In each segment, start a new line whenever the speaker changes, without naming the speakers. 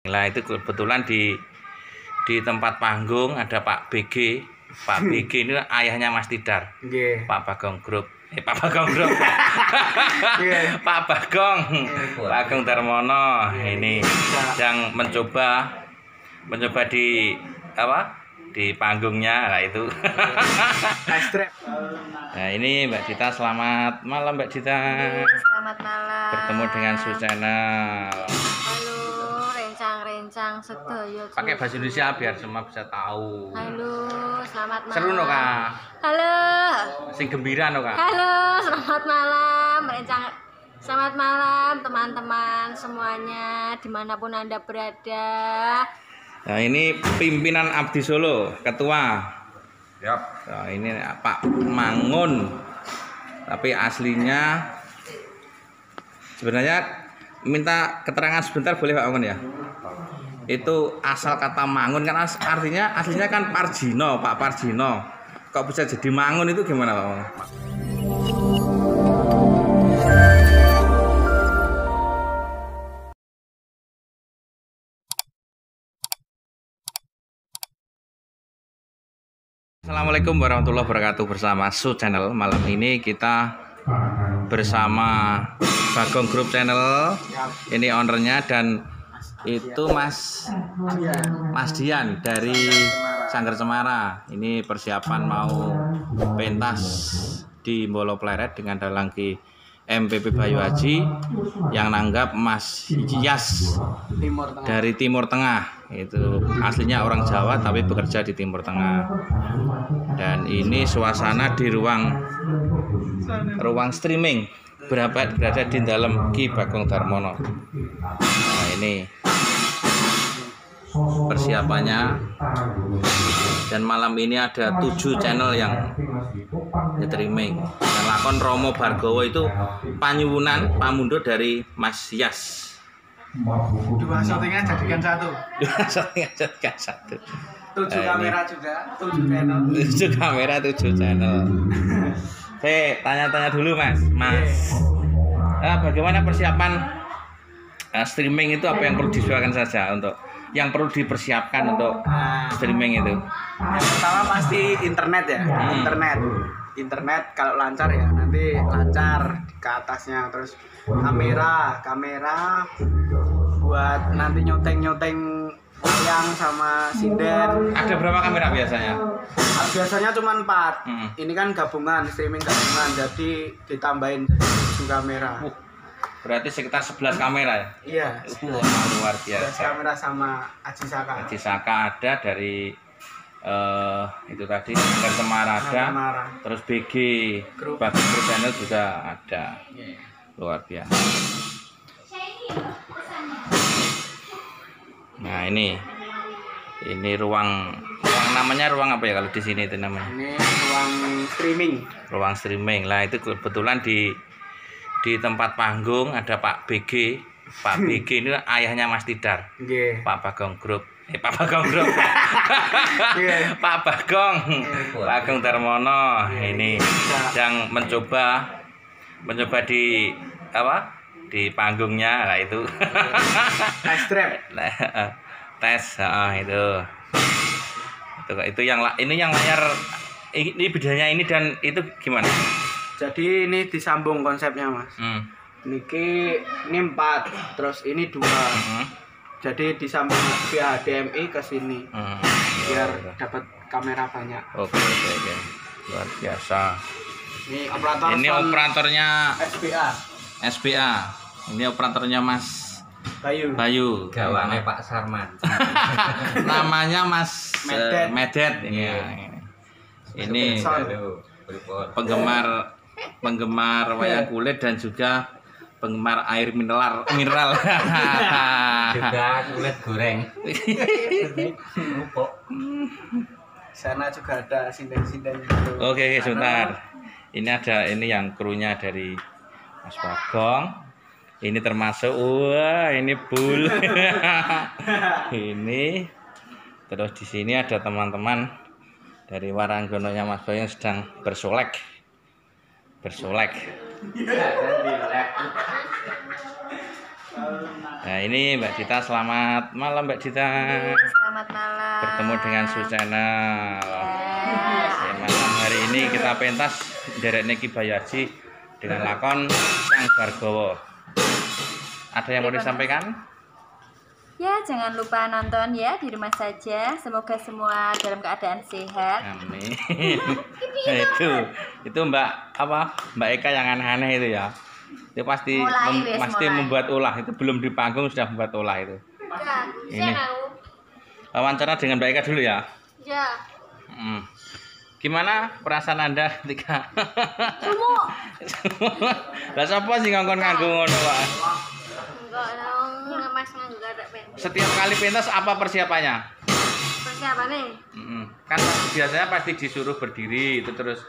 Nah itu kebetulan di tempat panggung ada Pak BG. Pak BG ini ayahnya Mas Tidar. Pak Bagong Group. Pak Bagong Group. Pak Bagong. Bagong Darmono ini yang mencoba di di panggungnya. Nah itu. Nah ini Mbak Dita, selamat malam Mbak Dita.
Selamat malam.
Bertemu dengan Su Channel.
Halo, rencang-rencang sedaya.
Pakai bahasa Indonesia biar semua bisa tahu.
Halo, selamat malam.
Seru no Kak?
Halo.
Sing gembira no Kak?
Halo, selamat malam rencang. Selamat malam teman-teman semuanya dimanapun Anda berada.
Nah ini pimpinan Abdi Solo, ketua.
Yap.
Nah, ini Pak Mangun. Tapi aslinya sebenarnya minta keterangan sebentar boleh Pak Mangun ya? Itu asal kata Mangun kan artinya aslinya kan Parjino, Pak Parjino. Kok bisa jadi Mangun itu gimana Pak Mangun? Assalamualaikum warahmatullahi wabarakatuh. Bersama Su Channel. Malam ini kita bersama Bagong Group Channel. Ini ownernya dan itu Mas Dian dari Sanggar Cemara. Ini persiapan mau pentas di Mbolo Pleret dengan dalang MPP Bayu Haji yang nanggap Mas Yas dari Timur Tengah. Itu aslinya orang Jawa tapi bekerja di Timur Tengah. Dan ini suasana di ruang streaming berada di dalam Ki Bagong Darmono. Nah ini persiapannya, dan malam ini ada 7 channel yang streaming. Dan lakon Romo Bargowo itu panyuwunan pamundo dari Mas Yas.
2 syutingnya jadikan 1.
2 syutingnya jadikan 1.
7 kamera juga, 7 channel.
7 kamera, 7 channel. Saya tanya-tanya dulu Mas. Bagaimana persiapan streaming itu, apa yang perlu disesuaikan saja untuk yang perlu dipersiapkan untuk streaming itu?
Yang pertama pasti internet ya. Internet kalau lancar ya nanti lancar ke atasnya, terus kamera buat nanti nyoteng wayang sama sinden.
Ada berapa kamera biasanya?
Biasanya cuma 4. Ini kan streaming gabungan, jadi ditambahin 7 kamera.
Berarti sekitar 11 kamera ya?
Iya.
Luar biasa.
11 kamera sama Aji Saka.
Aji Saka ada dari itu tadi Sanggar Cemara ada, terus BG Bagong Group Channel juga ada. Luar biasa. Nah ini ruang namanya ruang apa ya kalau di sini itu namanya?
Ini ruang streaming.
Ruang streaming. Lah itu kebetulan di tempat panggung ada Pak BG. Pak BG ini ayahnya Mas Tidar. Pak Bagong Group. Pak Bagong Group. Pak Bagong. Bagong Darmono ini yang mencoba di di panggungnya. Nah itu itu yang layar ini bedanya ini dan itu gimana?
Jadi ini disambung konsepnya Mas. Ini 4, terus ini 2. Jadi disambung via HDMI ke sini biar dapat kamera banyak.
Oke. Luar biasa.
Ini
operatornya SBA. Ini operatornya Mas Bayu.
Gawane Pak Sarman.
Namanya Mas Medet. Ini penggemar wayang kulit dan juga penggemar air mineral.
Juga kulit goreng.
Sana juga ada sinden-sinden gitu.
Oke, sebentar. Ini yang krunya dari Mas Bagong. Ini termasuk ini bul. Ini terus di sini ada teman-teman dari waranggononya Mas Bagong yang sedang bersolek. Nah ini Mbak Dita, selamat malam Mbak Dita.
Selamat malam.
Bertemu dengan Su Channel. Ya, malam hari ini kita pentas derek Neki Bayaji dengan lakon Sang Bargowo. Ada yang mau disampaikan?
Ya, jangan lupa nonton ya di rumah saja. Semoga semua dalam keadaan sehat.
Amin. Nah, itu Mbak Mbak Eka yang aneh-aneh itu ya. Itu pasti
Mulai.
membuat ulah, itu belum di panggung sudah membuat ulah itu.
Ya,
Ini wawancara dengan Mbak Eka dulu ya.
ya.
Gimana perasaan Anda ketika
Sumuk.
lah sapa sing ngongkon nganggo ngono, Pak?
Enggak dong, Mas enggak ada pentas.
Setiap kali pentas apa persiapannya?
Persiapannya?
Kan biasanya pasti disuruh berdiri itu terus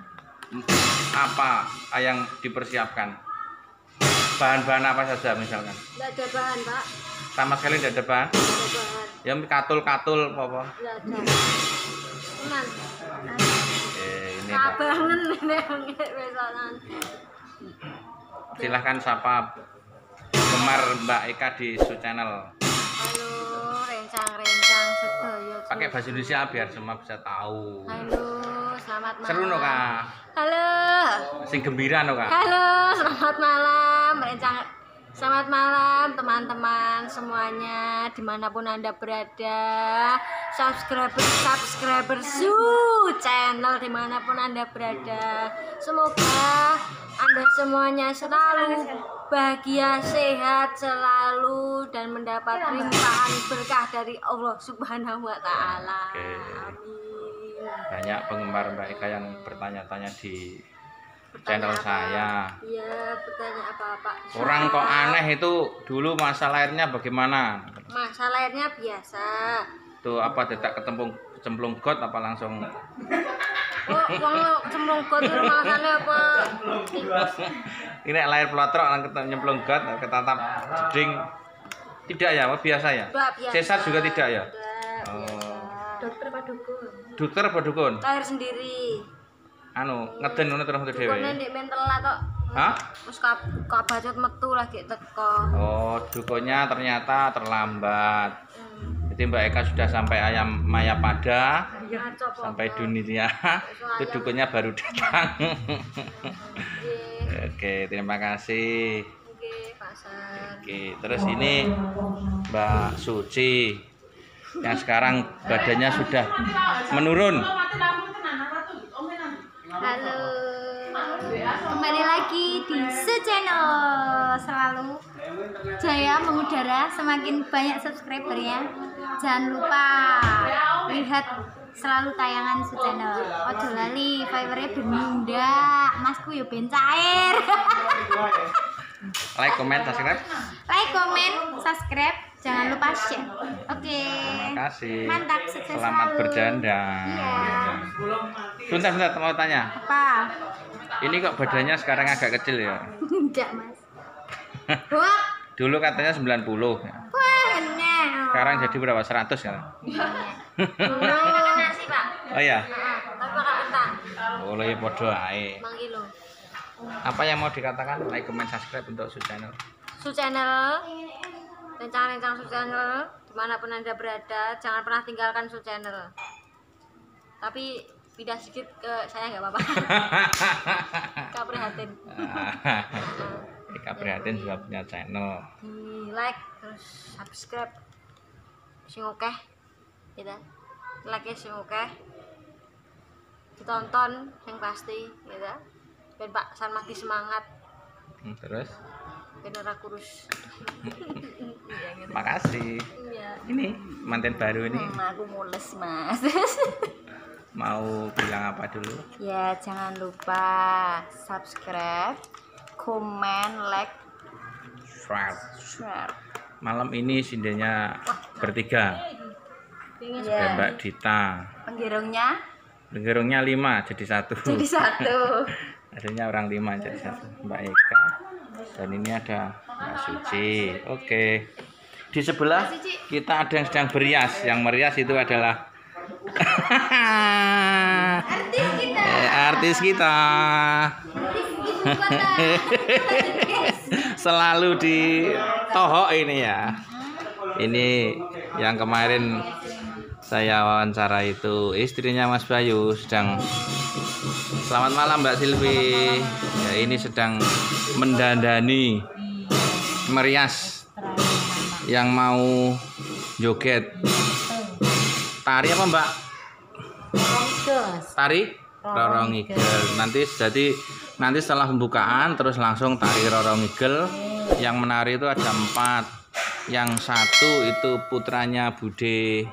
apa yang dipersiapkan? Bahan-bahan apa saja misalkan?
Enggak ada bahan, Pak.
Sama sekali tidak ada bahan?
Enggak ada bahan.
Ya katul-katul apa?
Enggak ada. Teman.
Ini Mbak.
Sabangen ini besokan.
Silahkan sapa gemar Mbak Eka di Su Channel.
Halo, rencang-rencang sedaya.
Pakai bahasa Indonesia biar semua bisa tahu.
Halo, selamat malam.
Seru no Kak?
Halo.
Sing gembira no Kak?
Halo, selamat malam. Selamat malam teman-teman semuanya dimanapun Anda berada. Subscriber Su Channel dimanapun Anda berada. Semoga Anda semuanya selalu bahagia, sehat selalu dan mendapat limpahan berkah dari Allah Subhanahu wa Ta'ala.
Oke.
Amin.
Banyak penggemar Mbak Eka yang bertanya-tanya di channel saya.
Iya, bertanya apa-apa.
Orang kok aneh itu dulu masa lahirnya bagaimana?
Masa lahirnya biasa.
Tuh apa tidak cemplung got apa langsung?
Oh, wong cemplung got itu malasane apa?
Ini lahir pelotrok nyemplung got ketatap jeding. Tidak ya, biasa ya?
Biasa.
Sesar juga tidak ya?
Tidak,
Oh.
biasa. Dokter apa dukun?
Dokter apa dukun?
Lahir sendiri.
Ngeden ngono terus metu dhewe.
Dukunnya di mental lah kok.
Hah?
Terus kabacot metu lagi teko.
Oh, dukunnya ternyata terlambat. Jadi Mbak Eka sudah sampai ayam Mayapada, sampai dunia. Itu dukunnya baru datang. Oke, terima kasih.
Oke, pasar.
Oke, terus ini Mbak Suci yang sekarang badannya sudah menurun.
Halo. Kembali lagi di Su Channel. Selalu jaya mengudara, semakin banyak subscribernya. Jangan lupa lihat selalu tayangan Su Channel. Ojo lali fibernya bermindak. Masku yo ben cair.
Like, comment, subscribe.
Like, comment, subscribe. Jangan lupa share. Oke.
Terima kasih.
Mantap, sukses
Selamat
selalu.
bercanda.
Iya.
Bentar, mau tanya.
Apa?
Ini kok badannya sekarang agak kecil ya?
Enggak, Mas. Wah,
Dulu katanya 90.
wah, enak.
Sekarang jadi berapa? 100 ya?
Makan nasi, Pak.
Oh iya.
Tapi makan kentang.
Boleh podo ae.
5 kilo.
Apa yang mau dikatakan? Like, comment, subscribe untuk Su Channel.
Su Channel. Rencang-rencang Su Channel dimanapun Anda berada, jangan pernah tinggalkan Su Channel. Tapi pindah sedikit ke saya nggak apa-apa. Kak prihatin.
Eka Prihatin juga punya channel.
Di like terus subscribe. Sing akeh. Gitu. Like sing akeh. Ditonton yang pasti, gitu. Ben Pak San mati semangat.
Terus?
Ben ora kurus.
Makasih.
Iya.
Ini manten baru ini
Aku mules, Mas.
mau bilang apa dulu?
Ya, jangan lupa subscribe, komen, like, share.
Malam ini sindenya bertiga.
Pengen
Ada
Ya.
Mbak Dita.
Penggerongnya
Gerungnya 5 jadi 1.
jadi satu.
Adanya orang 5 jadi 1. Mbak Eka. Dan ini ada Mbak Suci. Oke. Di sebelah kita ada yang sedang berias. Yang merias itu adalah artis kita. Selalu di Toho ini ya. Ini yang kemarin saya wawancara itu istrinya Mas Bayu sedang. Selamat malam Mbak Silvi. Ya, ini sedang mendandani merias yang mau joget. Tari apa Mbak? Tari Rorong Igel. Nanti setelah pembukaan terus langsung tari Rorong Igel. Yang menari itu ada 4. Yang satu itu putranya Bude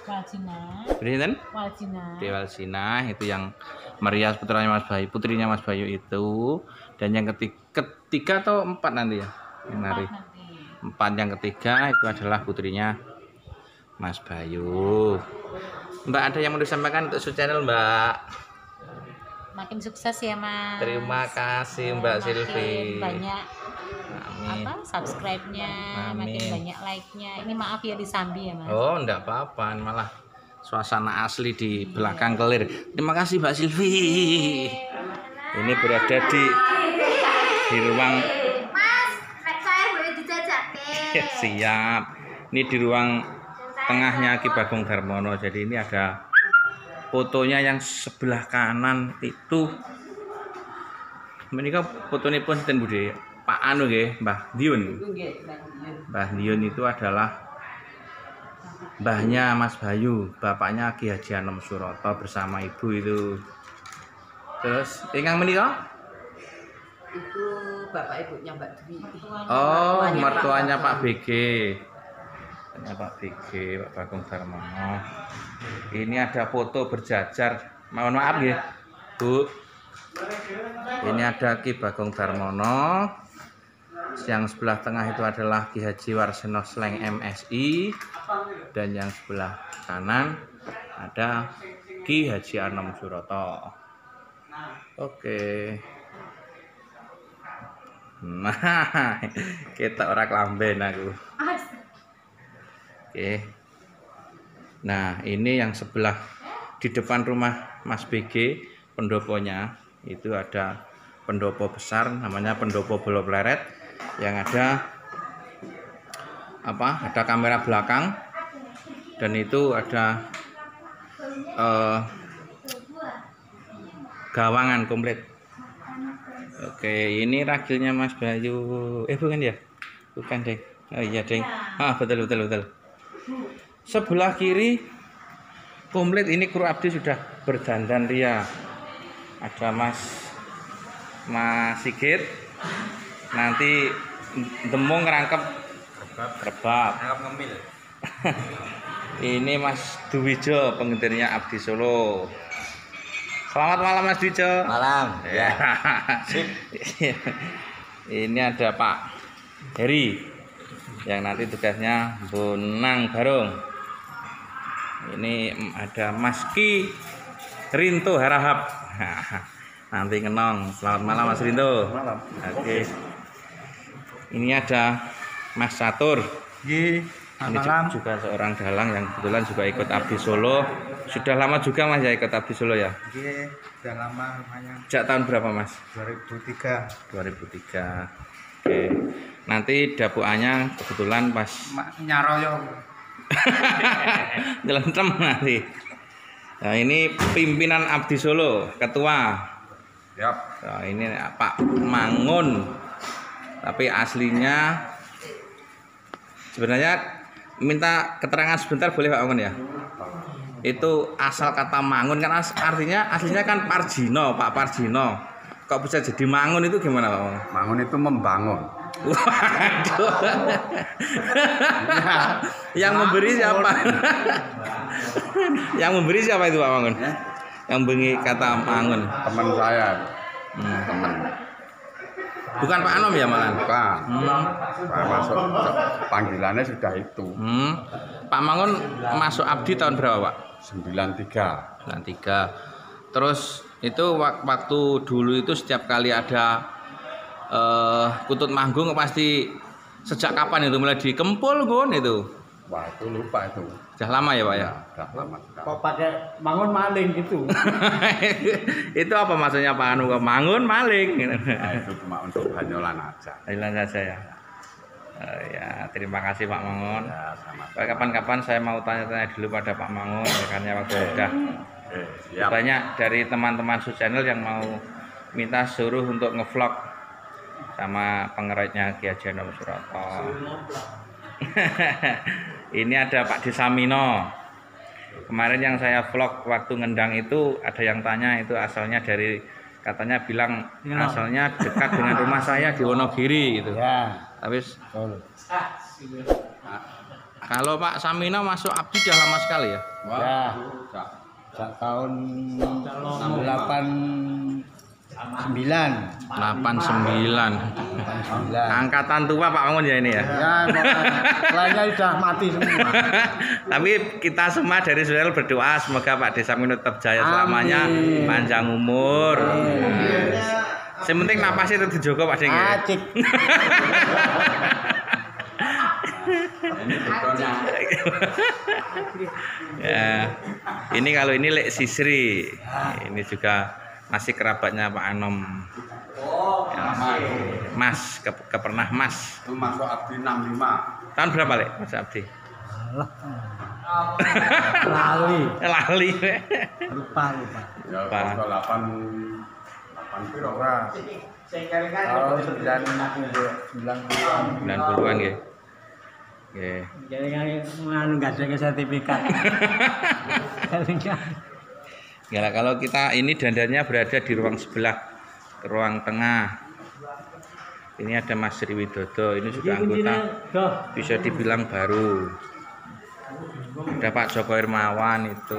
Waljina itu yang merias putranya Mas Bayu, putrinya Mas Bayu itu. Dan yang ketiga atau 4 nanti ya yang nari. 4 yang ketiga itu adalah putrinya Mas Bayu. Mbak, ada yang mau disampaikan untuk channel Mbak?
Makin sukses ya Mas.
Terima kasih Mbak Silvi.
Banyak
Amin.
subscribe-nya, makin banyak like-nya. Ini maaf ya disambi ya Mas.
Oh, enggak apa-apa, malah suasana asli di belakang kelir. Terima kasih Mbak Silvi. Ini berada di ruang.
Mas, saya boleh dijajake.
Siap. Ini di ruang tengahnya Ki Bagong Darmono. Jadi ini ada fotonya yang sebelah kanan itu. Menika fotonya pun sinten Bude? Pak Anu nggih, Mbah Diun. Mbah Diun itu adalah mbahnya Mas Bayu, bapaknya Ki Haji Anom Suroto bersama ibu itu. Terus ingkang menika?
Itu bapak ibunya Mbak Dwi.
Oh, mertuanya Pak BG. Pak BG, Pak Bagong Darmono. Ini ada foto berjajar. Mohon maaf ya, Bu. Ini ada Ki Bagong Darmono. Yang sebelah tengah itu adalah Ki Haji Warseno Sleng MSI. Dan yang sebelah kanan ada Ki Haji Anom Suroto. Oke. Nah, kita ora klamben aku. Oke. Nah, ini yang sebelah di depan rumah Mas BG, pendoponya itu ada pendopo besar namanya pendopo Bolo Pleret yang ada ada kamera belakang dan itu ada gawangan komplit. Oke, ini ragilnya Mas Bayu. Bukan ya? Bukan, Deng. Oh iya, Deng. Betul. Sebelah kiri komplit, ini kru abdi sudah berdandan ria. Ada Mas Sigit. Nanti demung ngerangkep rebab.
Ngemil.
Ini Mas Duwijo, pengintirnya Abdi Solo. Selamat malam Mas Duwijo.
Malam.
Ya. Ini ada Pak Heri yang nanti tugasnya Bonang Barung. Ini ada Mas Ki Rinto Harahap. Nanti ngenong. Selamat malam Mas Rinto.
Malam.
Oke. Ini ada Mas Catur. Ini juga seorang dalang yang kebetulan juga ikut Abdi Solo. Sudah lama juga Mas ya ikut Abdi Solo ya?
Iya, sudah lama lumayan.
Sejak tahun berapa Mas?
2003.
2003. Oke. Nanti dapuannya kebetulan pas
Nyaroyo.
Jelentem nanti. Nah, ini pimpinan Abdi Solo, ketua.
Yap.
Nah, ini Pak Mangun. Tapi aslinya sebenarnya minta keterangan sebentar boleh Pak Mangun ya? Itu asal kata Mangun kan artinya aslinya kan Parjino, Pak Parjino. Kok bisa jadi Mangun itu gimana Pak Mangun?
Mangun itu membangun.
Waduh. Yang memberi siapa? Yang memberi siapa itu Pak Mangun? Yang bengi kata Mangun.
Teman saya. Teman.
Bukan Pak Anom ya malah?
Bukan. Saya masuk panggilannya sudah itu.
Pak Mangun masuk Abdi tahun berapa Pak?
93.
93. Terus itu waktu dulu itu setiap kali ada kutut manggung pasti sejak kapan itu mulai dikempul Gun itu?
Wah, itu lupa itu.
Sudah lama ya Pak ya?
Sudah lama.
Kok pakai Mangun maling gitu?
Itu apa maksudnya Pak Anu? Mangun maling.
Nah, itu cuma untuk banyolan aja.
Hilang saja ya. Ya, terima kasih Pak Mangun. Kapan-kapan saya mau tanya-tanya dulu pada Pak Mangun, rekannya waktu udah. Banyak dari teman-teman Su Channel yang mau minta suruh untuk ngevlog sama pengeratnya Ki Haji Anom Suroto. Ini ada Pak Desamino. Kemarin yang saya vlog waktu ngendang itu ada yang tanya itu asalnya dari, katanya bilang asalnya dekat dengan rumah saya di Wonogiri gitu.
Ya.
Tapi kalau Pak Samino masuk abdi sudah lama sekali ya?
Ya. Sejak tahun 89.
Angkatan tua Pak Mangun ya ini ya?
Ya, lainnya sudah mati semua.
Tapi kita semua dari Suel berdoa semoga Pak Desamino tetap jaya selamanya, panjang umur. Yang penting napasnya itu dijogo Pak Deng ya.
Acik.
Ya, ini kalau ini Lek Sisri, ini juga masih kerabatnya Pak Anom. Ya, Mas, kepernah Mas.
Itu masuk abdi 65.
Tahun berapa Lek Mas Abdi? Lali.
Lupa.
Ya,
Pak.
8 piro.
Tahun
90-an ya. Oke.
Jadi kan enggak ada sertifikat.
Ya, kalau kita ini dandannya berada di ruang sebelah, ruang tengah. Ini ada Mas Sri Widodo, ini juga anggota, bisa dibilang baru. Ada Pak Joko Hermawan itu.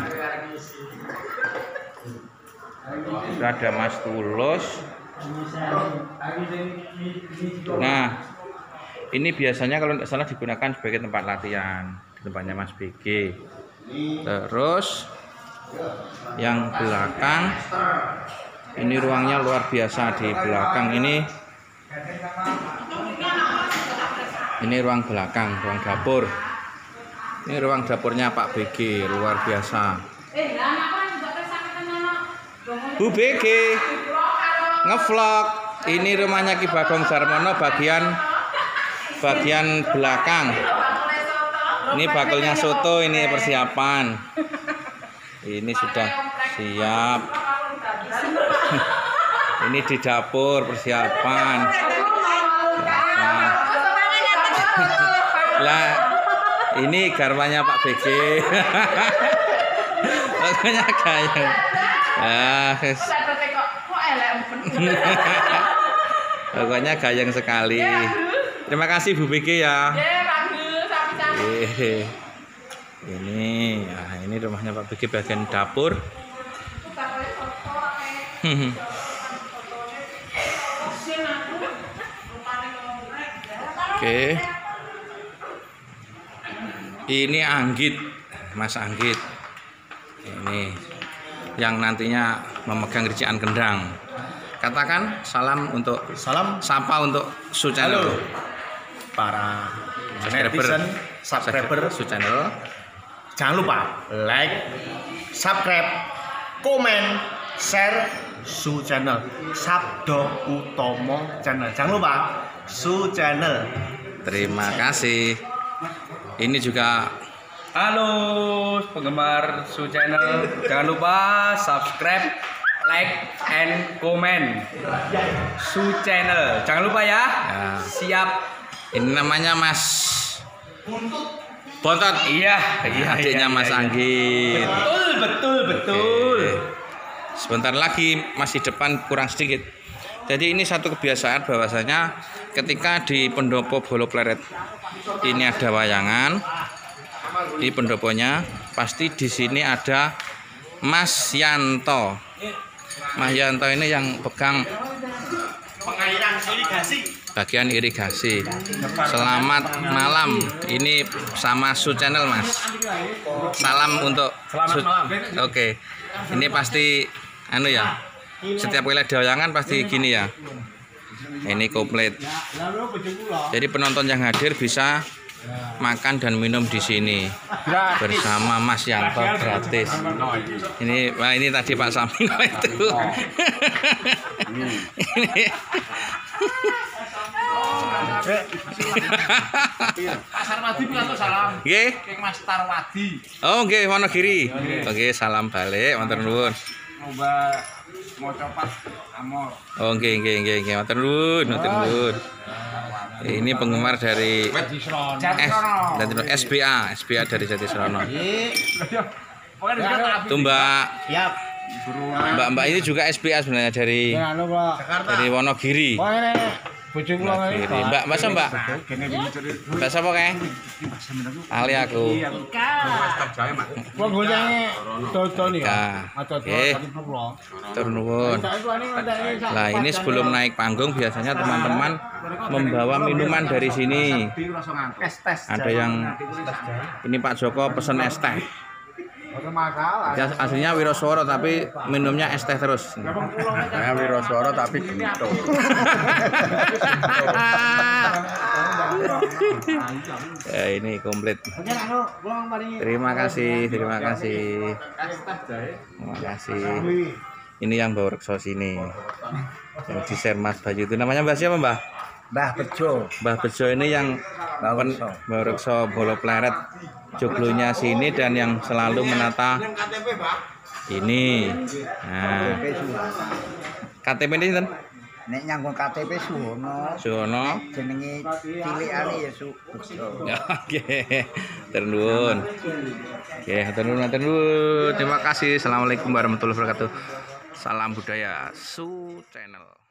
Itu ada Mas Tulus. Nah, ini biasanya kalau tidak salah digunakan sebagai tempat latihan, di tempatnya Mas BG. Terus yang belakang, ini ruangnya luar biasa di belakang ini. Ini ruang belakang, ruang dapur. Ini ruang dapurnya Pak BG, luar biasa. Bu BG ngevlog. Ini rumahnya Ki Bagong Darmono bagian belakang. Ini bakulnya soto, ini persiapan. Ini sudah siap. Ini di dapur persiapan. Lah, ini garwanya Pak BG. Pokoknya kayak. Pokoknya gayeng sekali. Terima kasih Bu BG ya. Ini rumahnya Pak BG bagian dapur. Oke. Ini Anggit, Mas Anggit. Ini yang nantinya memegang ricikan kendang. Katakan salam sapa untuk Su Channel.
Para
subscriber Su Channel.
Jangan lupa like, subscribe, komen, share Su Channel. Sabdo Utomo Channel. Jangan lupa Su Channel.
Terima kasih. Ini juga
Halo penggemar Su Channel, jangan lupa subscribe, like, and comment Su Channel. Jangan lupa ya. Siap.
Ini namanya Mas Bontot.
Iya,
adiknya Mas Anggit.
Betul.
Oke. Sebentar lagi masih depan kurang sedikit. Jadi ini satu kebiasaan bahwasanya ketika di pendopo Bolo Pleret ini ada wayangan, di pendoponya pasti di sini ada Mas Yanto. Mas Yanto ini yang pegang
Pengairan irigasi.
bagian irigasi. Selamat malam. Ini sama Su Channel Mas. Salam untuk Oke. Ini pasti anu ya. Setiap kali ada wayangan pasti gini ya. Ini komplit. Jadi penonton yang hadir bisa makan dan minum di sini bersama Mas Yanto gratis. Ini tadi Pak Samino itu.
Pasar Wadi pikantuk salam.
Nggih.
King Mas Tarwadi.
Oh, nggih Wonogiri. Oke, salam balik, matur nuwun.
Coba mau copat amor.
Oh, nggih, matur nuwun, matur nuwun. Ini penggemar dari SBA dari Jatisrono. Tuh Mbak.
Siap.
Mbak ini juga SBA sebenarnya dari Wonogiri. Wonogiri. Mbak, masa Mbak? Mbak siapa kayak? Ali aku. Tur nuwun. Nah, ini sebelum naik panggung biasanya teman-teman membawa minuman dari sini. Ada yang ini Pak Joko pesen es teh. Ya, aslinya Wiroswara tapi minumnya es teh terus.
Saya Wiroswara tapi genito.
Ya, ini komplit. Terima kasih. Ini yang bawa rekso sini. Yang di share Mas Bayu itu namanya Mbak siapa Mbak?
Mbah Bejo.
Mbah Bejo ini yang bawa rekso Bolo Pleret. Joglonya sini dan yang selalu menata ini. Nah, KTP ini kan?
Nek nyangkut KTP
Suwono.
jenenge cilikane ya Bejo.
Oke. Ternuwun. Oke, ternuwun. Terima kasih. Assalamualaikum warahmatullahi wabarakatuh. Salam budaya Su Channel.